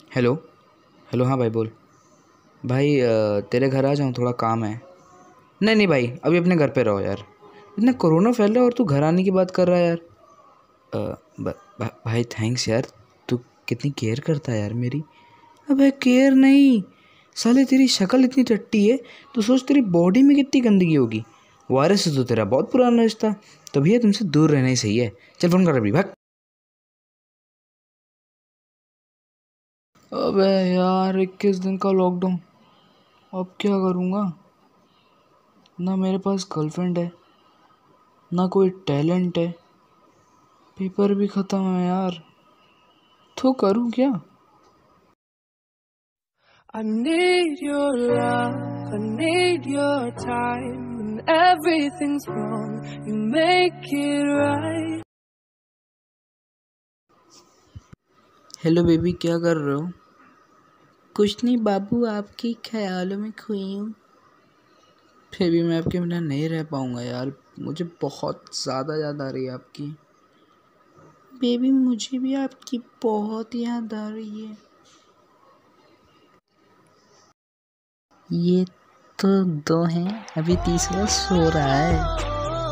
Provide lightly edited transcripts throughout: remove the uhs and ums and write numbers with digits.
Hello. Hello, हाँ भाई बोल। भाई तेरे घर आ जाऊँ, थोड़ा काम है। नहीं नहीं भाई, अभी अपने घर पे रहो यार। इतना कोरोना फैल रहा है और तू घर आने की बात कर रहा है यार। भाई थैंक्स यार। तू कितनी केयर करता है यार मेरी। अबे केयर नहीं, साले तेरी शक्ल इतनी टट्टी है तो सोच तेरी बॉडी में कितनी गंदगी होगी। वायरस से तो तेरा बहुत पुराना रिश्ता, तभी तुमसे दूर रहना ही सही है। चल फोन कर अभी, भाग। अबे यार 21 दिन का लॉकडाउन, अब क्या करूँगा। ना मेरे पास गर्लफ्रेंड है, ना कोई टैलेंट है, पेपर भी ख़त्म है यार, तो करूँ क्या। I need your love, I need your time. When everything's wrong, you make it right. Hello baby, क्या कर रहे हो। कुछ नहीं बाबू, आपकी ख्यालों में खोई हूँ। बेबी मैं आपके बिना नहीं रह पाऊँगा यार, मुझे बहुत ज़्यादा याद आ रही है आपकी। बेबी मुझे भी आपकी बहुत याद आ रही है। ये तो दो हैं, अभी तीसरा सो रहा है।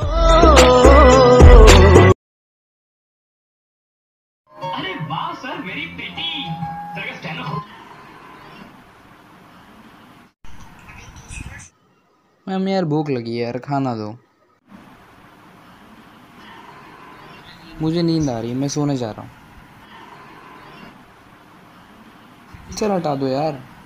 अरे वाह सर, वेरी प्रिटी। सर का स्टैंड मैम यार भूख लगी है यार, खाना दो। मुझे नींद आ रही है, मैं सोने जा रहा हूँ। चल हटा दो यार।